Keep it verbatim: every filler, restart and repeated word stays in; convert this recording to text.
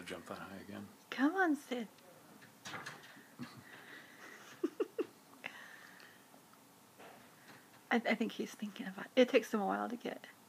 to jump that high again. Come on, Sid. I, I think he's thinking about it. It takes him a while to get